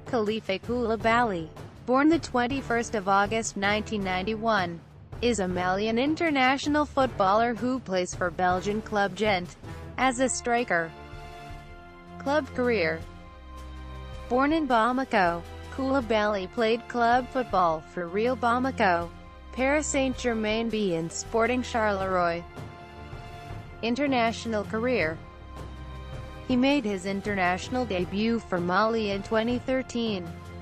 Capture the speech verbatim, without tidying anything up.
Kalifa Coulibaly, born the twenty-first of August nineteen ninety-one, is a Malian international footballer who plays for Belgian club Gent as a striker. Club career. Born in Bamako, Coulibaly played club football for Real Bamako, Paris Saint-Germain B and Sporting Charleroi. International career. He made his international debut for Mali in twenty thirteen.